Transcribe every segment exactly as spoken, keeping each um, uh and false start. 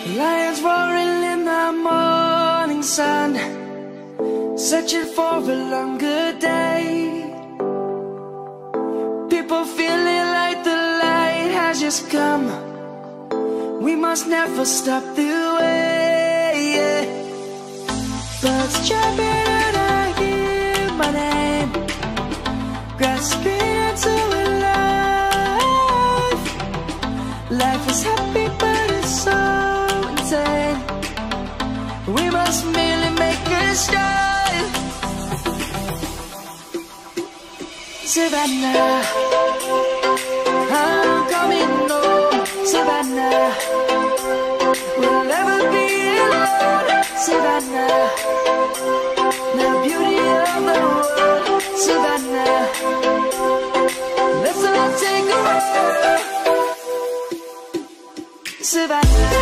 Lions roaring in the morning sun, searching for a longer day. People feeling like the light has just come. We must never stop the way. Birds chirping and I hear my name, grasping into a life. Life is happy but it's so insane. We must merely make a start. Savannah, I'm coming home. Savannah, we'll never be alone. Savannah, the beauty of the world. Savannah, let's all take a walk. Savannah.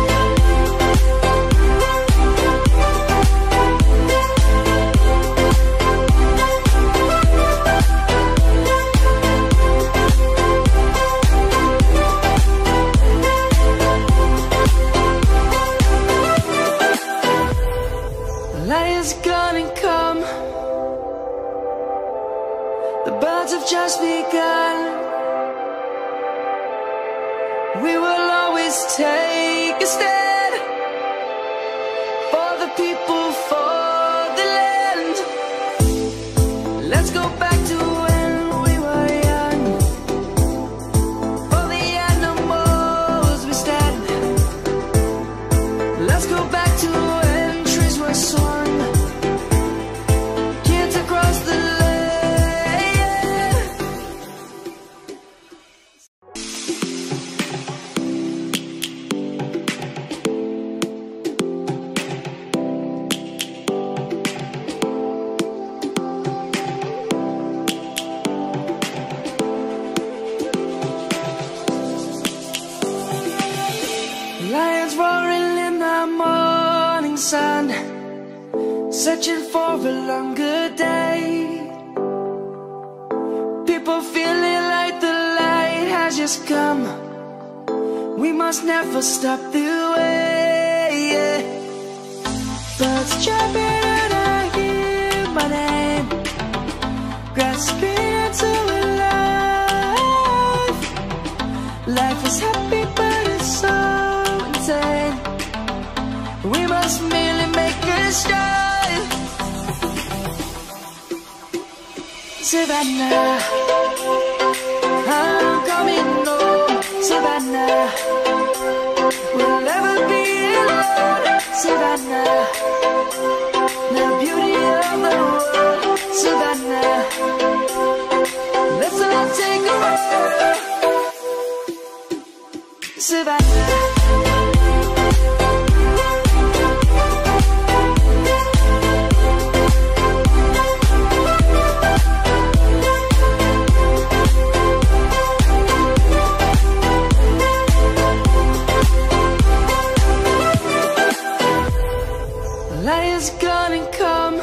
Lion's gonna come. The birds have just begun. We will always take a stand for the people, for the land. Let's go back to when we were young. For the animals we stand. Let's go back to when trees were swung. Kids across the land. Lions roaring in the morning sun, searching for a longer day. People feeling like the light has just come. We must never stop the way. Birds chirping and I hear my name, grasping into a life. Life is happy but it's so insane. We must merely make a start. Savannah, I'm coming home. Savannah, we'll never be alone. Savannah, the beauty of the world. Savannah, let's all take a walk. Savannah. Lion's gonna come.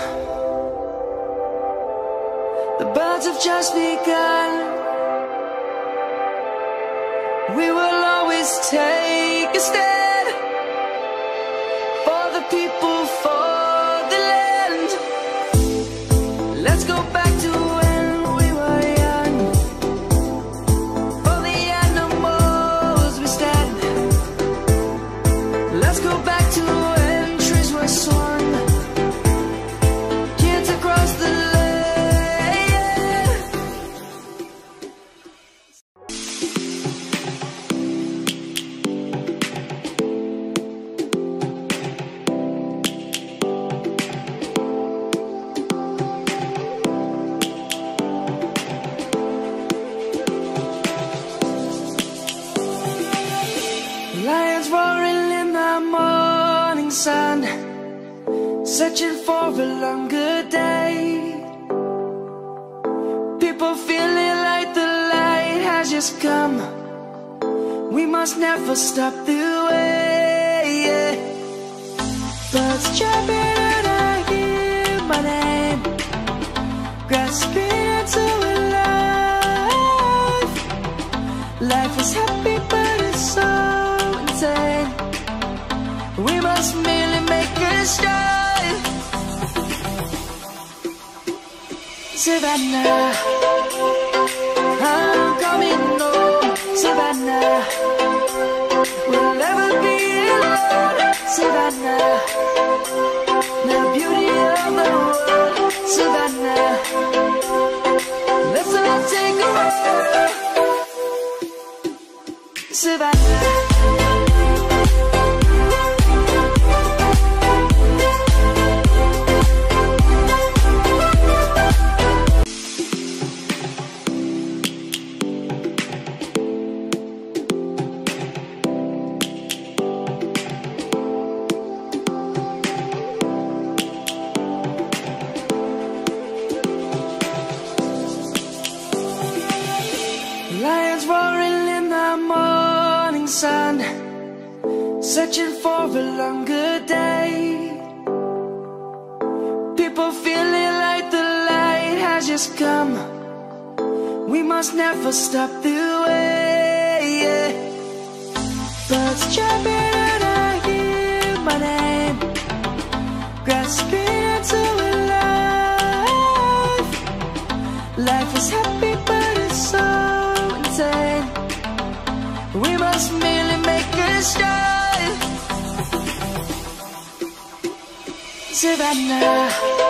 The birds have just begun. We will always take a stand for the people, for the land. Let's go back to when we were young. For the animals we stand. Let's go back to when trees were swung. Kids across the land. Lions roaring in the morning sun, searching for a longer day. People feeling like the light has just come. We must never stop the way. Birds chirping and I hear my name, grasping into a life. Life is happy but it's so insane. must merely make a start. Savannah, I'm coming home. Savannah, we'll never be alone. Savannah, the beauty of the world. Savannah, let's all take a walk. Savannah. Lions roaring in the morning sun, searching for a longer day. People feeling like the light has just come. We must never stop the way. Birds chirping and I hear my name, grasping into a life. Life is happy but it's so insane. We must merely make a start. Savannah.